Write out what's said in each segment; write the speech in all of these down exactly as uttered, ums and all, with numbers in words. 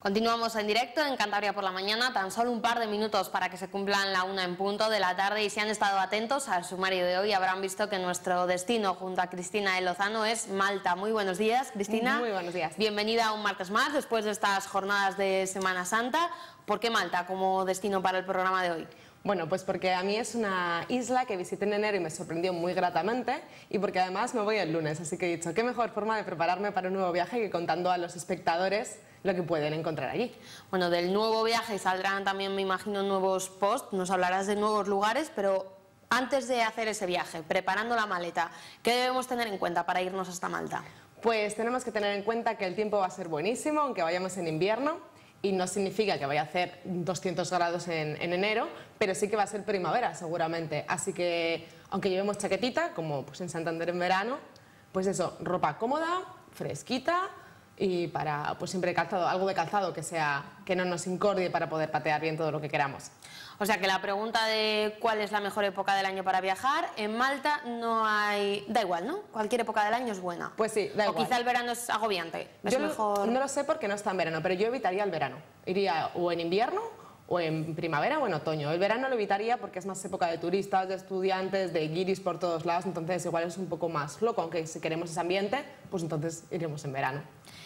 Continuamos en directo en Cantabria por la mañana, tan solo un par de minutos para que se cumplan la una en punto de la tarde, y si han estado atentos al sumario de hoy habrán visto que nuestro destino junto a Cristina de Lozano es Malta. Muy buenos días, Cristina. Muy buenos días. Bienvenida un martes más después de estas jornadas de Semana Santa. ¿Por qué Malta como destino para el programa de hoy? Bueno, pues porque a mí es una isla que visité en enero y me sorprendió muy gratamente, y porque además me voy el lunes, así que he dicho, qué mejor forma de prepararme para un nuevo viaje que contando a los espectadores lo que pueden encontrar allí. Bueno, del nuevo viaje saldrán también, me imagino, nuevos posts, nos hablarás de nuevos lugares, pero antes de hacer ese viaje, preparando la maleta, ¿qué debemos tener en cuenta para irnos hasta Malta? Pues tenemos que tener en cuenta que el tiempo va a ser buenísimo, aunque vayamos en invierno. Y no significa que vaya a hacer doscientos grados en, en enero, pero sí que va a ser primavera seguramente. Así que, aunque llevemos chaquetita, como pues en Santander en verano, pues eso, ropa cómoda, fresquita y para pues siempre calzado, algo de calzado que, sea, que no nos incordie para poder patear bien todo lo que queramos. O sea que la pregunta de cuál es la mejor época del año para viajar, en Malta no hay... da igual, ¿no? Cualquier época del año es buena. Pues sí, da igual. O quizá el verano es agobiante. Es yo mejor... no lo sé porque no está en verano, pero yo evitaría el verano. Iría o en invierno, o en primavera o en otoño. El verano lo evitaría porque es más época de turistas, de estudiantes, de guiris por todos lados, entonces igual es un poco más loco, aunque si queremos ese ambiente, pues entonces iremos en verano.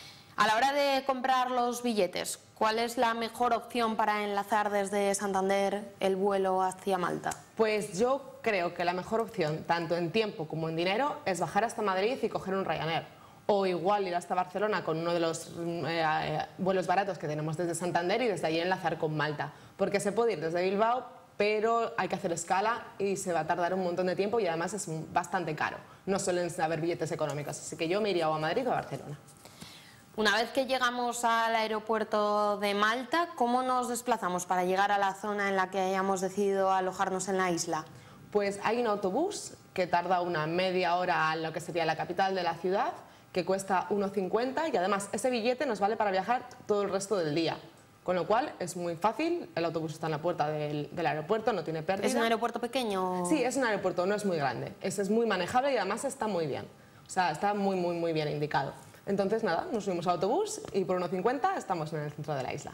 A la hora de comprar los billetes, ¿cuál es la mejor opción para enlazar desde Santander el vuelo hacia Malta? Pues yo creo que la mejor opción, tanto en tiempo como en dinero, es bajar hasta Madrid y coger un Ryanair. O igual ir hasta Barcelona con uno de los eh, vuelos baratos que tenemos desde Santander y desde allí enlazar con Malta. Porque se puede ir desde Bilbao, pero hay que hacer escala y se va a tardar un montón de tiempo y además es bastante caro. No suelen haber billetes económicos, así que yo me iría o a Madrid o a Barcelona. Una vez que llegamos al aeropuerto de Malta, ¿cómo nos desplazamos para llegar a la zona en la que hayamos decidido alojarnos en la isla? Pues hay un autobús que tarda una media hora a lo que sería la capital de la ciudad, que cuesta uno cincuenta, y además ese billete nos vale para viajar todo el resto del día. Con lo cual es muy fácil, el autobús está en la puerta del, del aeropuerto, no tiene pérdida. ¿Es un aeropuerto pequeño? Sí, es un aeropuerto, no es muy grande, es, es muy manejable y además está muy bien. O sea, está muy, muy, muy bien indicado. Entonces, nada, nos subimos al autobús y por uno cincuenta estamos en el centro de la isla.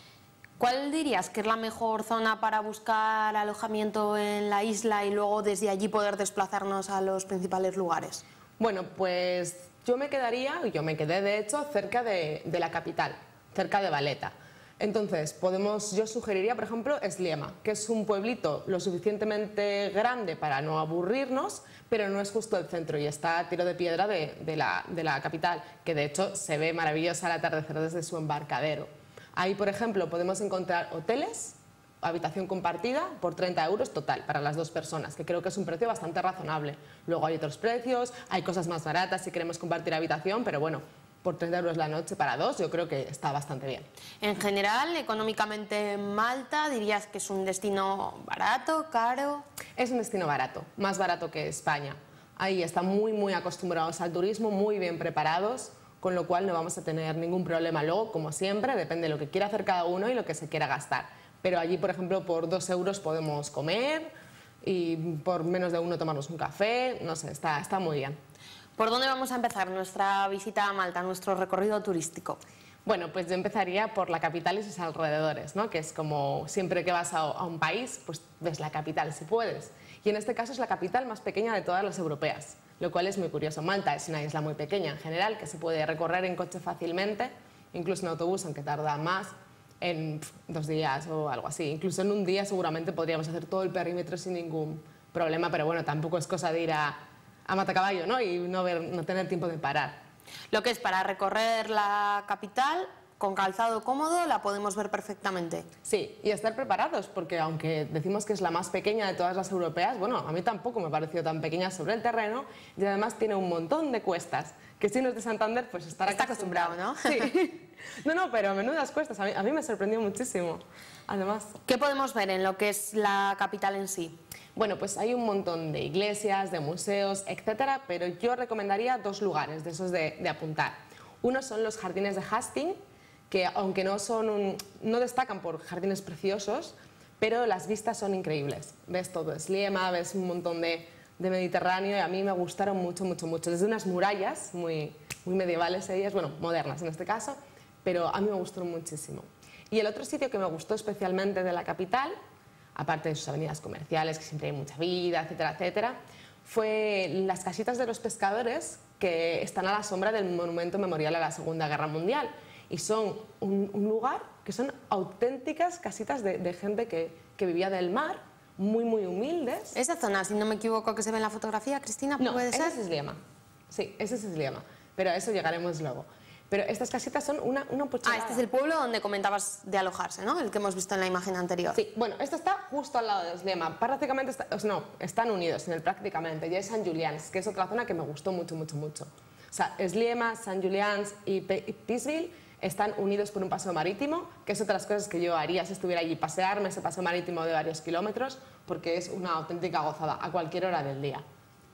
¿Cuál dirías que es la mejor zona para buscar alojamiento en la isla y luego desde allí poder desplazarnos a los principales lugares? Bueno, pues yo me quedaría, y yo me quedé de hecho, cerca de, de la capital, cerca de Valeta. Entonces, podemos, yo sugeriría, por ejemplo, Sliema, que es un pueblito lo suficientemente grande para no aburrirnos, pero no es justo el centro y está a tiro de piedra de, de, la, de la capital, que de hecho se ve maravillosa al atardecer desde su embarcadero. Ahí, por ejemplo, podemos encontrar hoteles, habitación compartida, por treinta euros total para las dos personas, que creo que es un precio bastante razonable. Luego hay otros precios, hay cosas más baratas si queremos compartir habitación, pero bueno, por treinta euros la noche para dos, yo creo que está bastante bien. En general, económicamente, Malta, ¿dirías que es un destino barato, caro? Es un destino barato, más barato que España. Ahí están muy, muy acostumbrados al turismo, muy bien preparados, con lo cual no vamos a tener ningún problema. Luego, como siempre, depende de lo que quiera hacer cada uno y lo que se quiera gastar. Pero allí, por ejemplo, por dos euros podemos comer y por menos de uno tomarnos un café, no sé, está, está muy bien. ¿Por dónde vamos a empezar nuestra visita a Malta, nuestro recorrido turístico? Bueno, pues yo empezaría por la capital y sus alrededores, ¿no? Que es como siempre que vas a, a un país, pues ves la capital si puedes. Y en este caso es la capital más pequeña de todas las europeas, lo cual es muy curioso. Malta es una isla muy pequeña en general, que se puede recorrer en coche fácilmente, incluso en autobús, aunque tarda más, en dos días o algo así. Incluso en un día seguramente podríamos hacer todo el perímetro sin ningún problema, pero bueno, tampoco es cosa de ir a... a matacaballo, ¿no? Y no, ver, no tener tiempo de parar. Lo que es para recorrer la capital, con calzado cómodo, la podemos ver perfectamente. Sí, y estar preparados, porque aunque decimos que es la más pequeña de todas las europeas, bueno, a mí tampoco me pareció tan pequeña sobre el terreno, y además tiene un montón de cuestas, que si uno es de Santander, pues estará Está acostumbrado, ¿no? Sí. No, no, pero a menudas cuestas, a mí, a mí me sorprendió muchísimo, además. ¿Qué podemos ver en lo que es la capital en sí? Bueno, pues hay un montón de iglesias, de museos, etcétera, pero yo recomendaría dos lugares de esos de, de apuntar. Uno son los jardines de Hastings, que aunque no, son un, no destacan por jardines preciosos, pero las vistas son increíbles. Ves todo Sliema, ves un montón de, de Mediterráneo y a mí me gustaron mucho, mucho, mucho. Desde unas murallas muy, muy medievales ellas, bueno, modernas en este caso, pero a mí me gustó muchísimo. Y el otro sitio que me gustó especialmente de la capital, aparte de sus avenidas comerciales, que siempre hay mucha vida, etcétera, etcétera, fue las casitas de los pescadores que están a la sombra del Monumento Memorial a la Segunda Guerra Mundial. Y son un, un lugar que son auténticas casitas de, de gente que, que vivía del mar, muy, muy humildes. Esa zona, si no me equivoco, que se ve en la fotografía, Cristina, no, ¿puede ser? ese es Sliema. Sí, ese es Sliema, pero a eso llegaremos luego. Pero estas casitas son una, una pucharada. Ah, este es el pueblo donde comentabas de alojarse, ¿no? El que hemos visto en la imagen anterior. Sí, bueno, esto está justo al lado de Sliema. Prácticamente, está, o sea, no, están unidos en el prácticamente. Ya es Sant Julians, que es otra zona que me gustó mucho, mucho, mucho. O sea, Sliema, Sant Julians y Peaceville están unidos por un paseo marítimo, que es otra de las cosas que yo haría si estuviera allí, pasearme ese paseo marítimo de varios kilómetros, porque es una auténtica gozada a cualquier hora del día.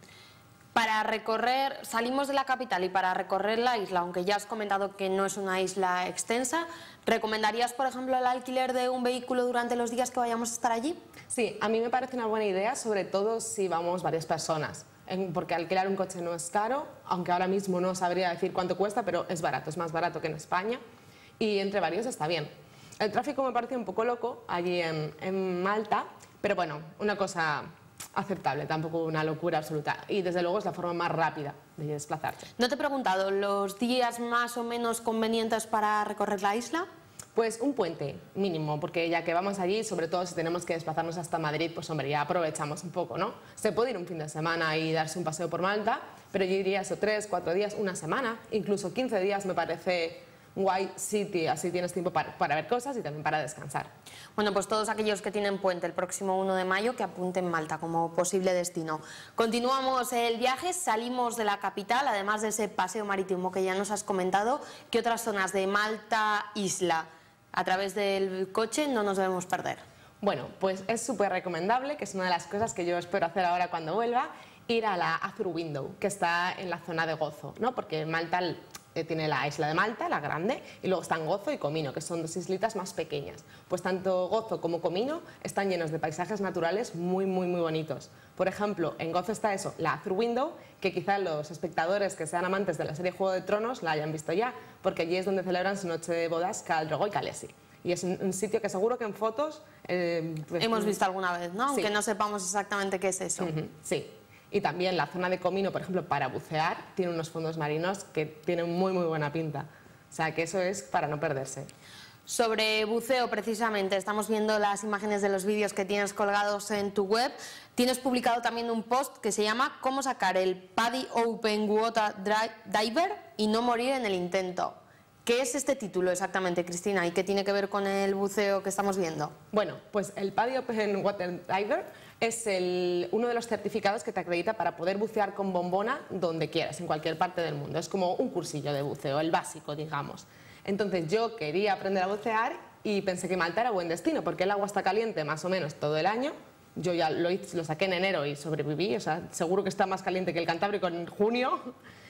Para recorrer, salimos de la capital y para recorrer la isla, aunque ya has comentado que no es una isla extensa, ¿recomendarías, por ejemplo, el alquiler de un vehículo durante los días que vayamos a estar allí? Sí, a mí me parece una buena idea, sobre todo si vamos varias personas, porque alquilar un coche no es caro, aunque ahora mismo no sabría decir cuánto cuesta, pero es barato, es más barato que en España, y entre varios está bien. El tráfico me parece un poco loco allí en, en Malta, pero bueno, una cosa aceptable, tampoco una locura absoluta, y desde luego es la forma más rápida de desplazarse. No te he preguntado, ¿los días más o menos convenientes para recorrer la isla? Pues un puente mínimo, porque ya que vamos allí, sobre todo si tenemos que desplazarnos hasta Madrid, pues hombre, ya aprovechamos un poco, ¿no? Se puede ir un fin de semana y darse un paseo por Malta, pero yo diría eso, tres, cuatro días, una semana, incluso quince días me parece guay city, así tienes tiempo para, para ver cosas y también para descansar. Bueno, pues todos aquellos que tienen puente el próximo uno de mayo que apunten Malta como posible destino. Continuamos el viaje, salimos de la capital, además de ese paseo marítimo que ya nos has comentado, ¿qué otras zonas de Malta isla a través del coche no nos debemos perder? Bueno, pues es súper recomendable, que es una de las cosas que yo espero hacer ahora cuando vuelva, ir a la Azur Window, que está en la zona de Gozo, ¿no? Porque Malta eh, tiene la isla de Malta, la grande, y luego están Gozo y Comino, que son dos islitas más pequeñas. Pues tanto Gozo como Comino están llenos de paisajes naturales muy, muy, muy bonitos. Por ejemplo, en Gozo está eso, la Azur Window, que quizá los espectadores que sean amantes de la serie Juego de Tronos la hayan visto ya, porque allí es donde celebran su noche de bodas Khal Drogo y Khaleesi. Y es un, un sitio que seguro que en fotos... Eh, pues, hemos visto alguna vez, ¿no? Sí. Aunque no sepamos exactamente qué es eso. Uh-huh, sí. Y también la zona de Comino, por ejemplo, para bucear, tiene unos fondos marinos que tienen muy, muy buena pinta. O sea, que eso es para no perderse. Sobre buceo, precisamente, estamos viendo las imágenes de los vídeos que tienes colgados en tu web. Tienes publicado también un post que se llama ¿Cómo sacar el PADI Open Water Diver y no morir en el intento? ¿Qué es este título exactamente, Cristina, y qué tiene que ver con el buceo que estamos viendo? Bueno, pues el PADI Open Water Diver es el, uno de los certificados que te acredita para poder bucear con bombona donde quieras, en cualquier parte del mundo. Es como un cursillo de buceo, el básico, digamos. Entonces yo quería aprender a bucear y pensé que Malta era buen destino, porque el agua está caliente más o menos todo el año. Yo ya lo, hice, lo saqué en enero y sobreviví, o sea, seguro que está más caliente que el Cantábrico en junio.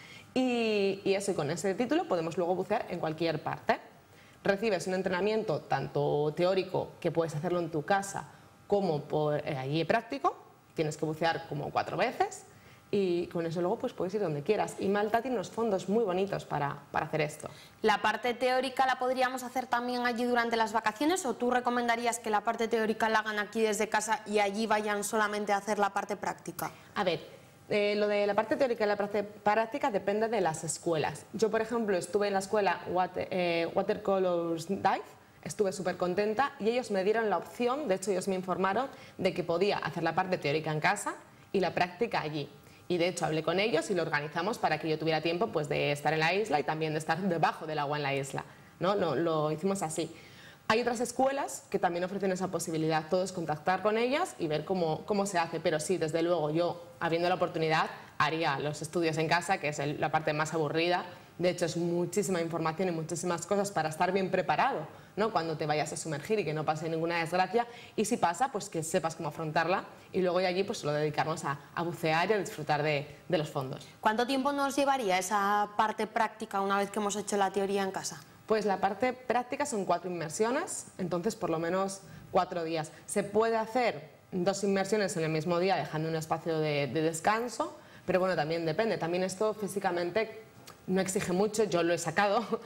Y, y eso, y con ese título podemos luego bucear en cualquier parte. Recibes un entrenamiento tanto teórico, que puedes hacerlo en tu casa, como por eh, allí práctico. Tienes que bucear como cuatro veces y con eso luego pues puedes ir donde quieras. Y Malta tiene unos fondos muy bonitos para, para hacer esto. ¿La parte teórica la podríamos hacer también allí durante las vacaciones o tú recomendarías que la parte teórica la hagan aquí desde casa y allí vayan solamente a hacer la parte práctica? A ver, Eh, lo de la parte teórica y la parte práctica depende de las escuelas. Yo, por ejemplo, estuve en la escuela Water, eh, Watercolors Dive, estuve súper contenta y ellos me dieron la opción, de hecho ellos me informaron de que podía hacer la parte teórica en casa y la práctica allí. Y de hecho hablé con ellos y lo organizamos para que yo tuviera tiempo pues, de estar en la isla y también de estar debajo del agua en la isla, ¿no? Lo, lo hicimos así. Hay otras escuelas que también ofrecen esa posibilidad, todo es contactar con ellas y ver cómo, cómo se hace, pero sí, desde luego, yo, habiendo la oportunidad, haría los estudios en casa, que es el, la parte más aburrida. De hecho, es muchísima información y muchísimas cosas para estar bien preparado, ¿no? Cuando te vayas a sumergir y que no pase ninguna desgracia, y si pasa, pues que sepas cómo afrontarla, y luego de allí, pues solo dedicarnos a, a bucear y a disfrutar de, de los fondos. ¿Cuánto tiempo nos llevaría esa parte práctica una vez que hemos hecho la teoría en casa? Pues la parte práctica son cuatro inmersiones, entonces por lo menos cuatro días. Se puede hacer dos inmersiones en el mismo día, dejando un espacio de, de descanso, pero bueno, también depende. También esto físicamente no exige mucho, yo lo he sacado,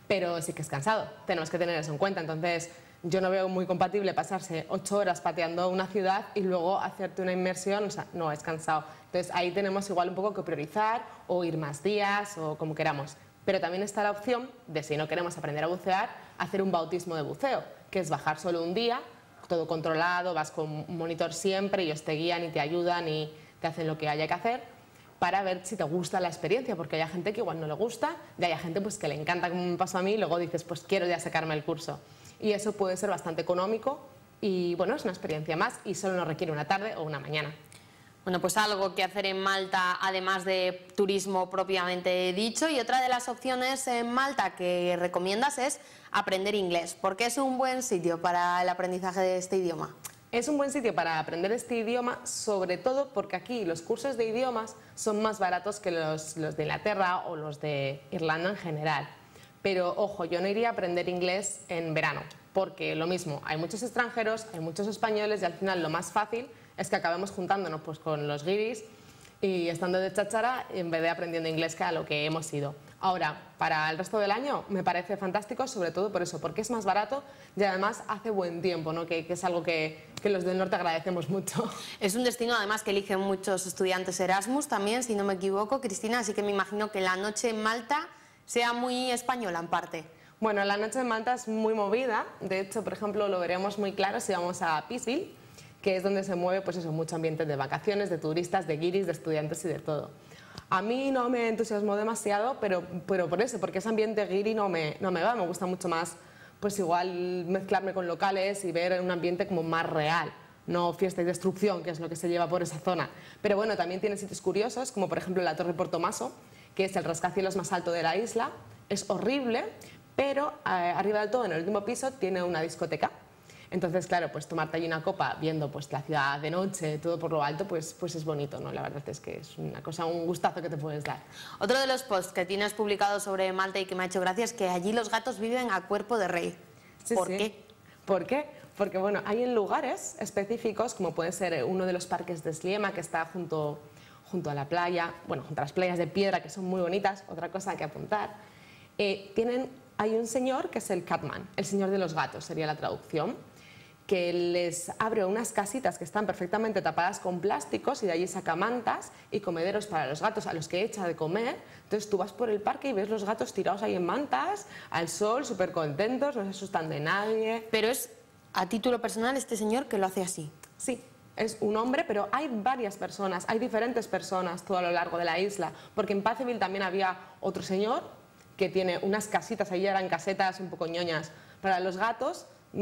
pero sí que es cansado, tenemos que tener eso en cuenta. Entonces, yo no veo muy compatible pasarse ocho horas pateando una ciudad y luego hacerte una inmersión, o sea, no, es cansado. Entonces, ahí tenemos igual un poco que priorizar o ir más días o como queramos. Pero también está la opción de, si no queremos aprender a bucear, hacer un bautismo de buceo, que es bajar solo un día, todo controlado, vas con un monitor siempre y ellos te guían y te ayudan y te hacen lo que haya que hacer para ver si te gusta la experiencia, porque hay gente que igual no le gusta y hay gente pues, que le encanta, como me pasó a mí, y luego dices, pues quiero ya sacarme el curso. Y eso puede ser bastante económico y bueno, es una experiencia más y solo nos requiere una tarde o una mañana. Bueno, pues algo que hacer en Malta, además de turismo propiamente dicho. Y otra de las opciones en Malta que recomiendas es aprender inglés, porque es un buen sitio para el aprendizaje de este idioma. Es un buen sitio para aprender este idioma, sobre todo porque aquí los cursos de idiomas son más baratos que los, los de Inglaterra o los de Irlanda en general. Pero ojo, yo no iría a aprender inglés en verano, porque lo mismo, hay muchos extranjeros, hay muchos españoles y al final lo más fácil es que acabemos juntándonos pues, con los guiris y estando de cháchara en vez de aprendiendo inglés, que a lo que hemos ido. Ahora, para el resto del año me parece fantástico, sobre todo por eso, porque es más barato y además hace buen tiempo, ¿no? que, que es algo que, que los del norte agradecemos mucho. Es un destino además que eligen muchos estudiantes Erasmus también, si no me equivoco, Cristina, así que me imagino que la noche en Malta sea muy española en parte. Bueno, la noche en Malta es muy movida, de hecho, por ejemplo, lo veremos muy claro si vamos a Peaceville, que es donde se mueve pues eso, mucho ambiente de vacaciones, de turistas, de guiris, de estudiantes y de todo. A mí no me entusiasmó demasiado, pero, pero por eso, porque ese ambiente guiri no me, no me va, me gusta mucho más pues igual mezclarme con locales y ver un ambiente como más real, no fiesta y destrucción, que es lo que se lleva por esa zona. Pero bueno, también tiene sitios curiosos, como por ejemplo la Torre Portomaso, que es el rascacielos más alto de la isla, es horrible, pero eh, arriba del todo, en el último piso, tiene una discoteca. Entonces, claro, pues tomarte allí una copa viendo pues, la ciudad de noche, todo por lo alto, pues, pues es bonito, ¿no? La verdad es que es una cosa, un gustazo que te puedes dar. Otro de los posts que tienes publicado sobre Malta y que me ha hecho gracia es que allí los gatos viven a cuerpo de rey. Sí, ¿Por sí. qué? ¿Por qué? Porque, bueno, hay en lugares específicos, como puede ser uno de los parques de Sliema, que está junto, junto a la playa, bueno, junto a las playas de piedra, que son muy bonitas, otra cosa que apuntar, eh, tienen, hay un señor que es el Catman, el señor de los gatos, sería la traducción, que les abre unas casitas que están perfectamente tapadas con plásticos y de allí saca mantas y comederos para los gatos a los que echa de comer. Entonces tú vas por el parque y ves los gatos tirados ahí en mantas, al sol, súper contentos, no se asustan de nadie. Pero es a título personal este señor que lo hace así. Sí, es un hombre, pero hay varias personas, hay diferentes personas todo a lo largo de la isla, porque en Peaceville también había otro señor que tiene unas casitas, ahí eran casetas un poco ñoñas para los gatos,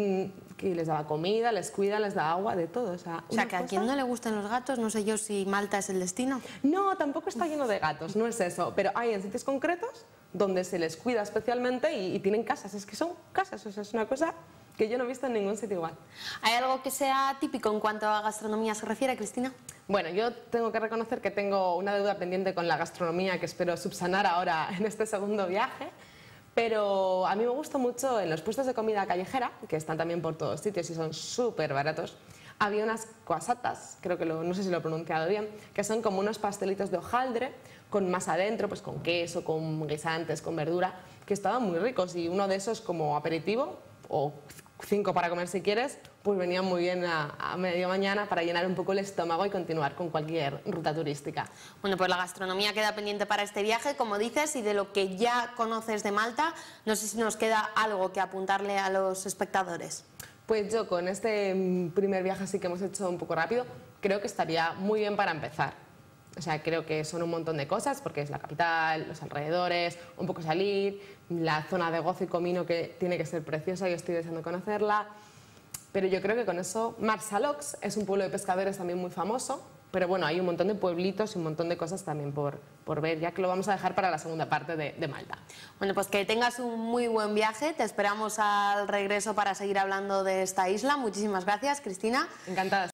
que les daba comida, les cuida, les da agua, de todo. O sea, o sea que a cosa... quien no le gustan los gatos, no sé yo si Malta es el destino. No, tampoco está lleno de gatos, no es eso, pero hay en sitios concretos donde se les cuida especialmente y, y tienen casas, es que son casas, o sea, es una cosa que yo no he visto en ningún sitio igual. ¿Hay algo que sea típico en cuanto a gastronomía se refiere, Cristina? Bueno, yo tengo que reconocer que tengo una deuda pendiente con la gastronomía que espero subsanar ahora en este segundo viaje. Pero a mí me gusta mucho en los puestos de comida callejera, que están también por todos sitios y son súper baratos, había unas coasatas, creo que lo, no sé si lo he pronunciado bien, que son como unos pastelitos de hojaldre con masa adentro, pues con queso, con guisantes, con verdura, que estaban muy ricos y uno de esos como aperitivo, o cinco para comer si quieres, pues venía muy bien a, a medio mañana para llenar un poco el estómago y continuar con cualquier ruta turística. Bueno, pues la gastronomía queda pendiente para este viaje, como dices, y de lo que ya conoces de Malta, no sé si nos queda algo que apuntarle a los espectadores. Pues yo con este primer viaje así que hemos hecho un poco rápido, creo que estaría muy bien para empezar. O sea, creo que son un montón de cosas, porque es la capital, los alrededores, un poco salir, la zona de gozo y comino que tiene que ser preciosa, yo estoy deseando conocerla. Pero yo creo que con eso, Marsalox es un pueblo de pescadores también muy famoso, pero bueno, hay un montón de pueblitos y un montón de cosas también por, por ver, ya que lo vamos a dejar para la segunda parte de, de Malta. Bueno, pues que tengas un muy buen viaje, te esperamos al regreso para seguir hablando de esta isla. Muchísimas gracias, Cristina. Encantada.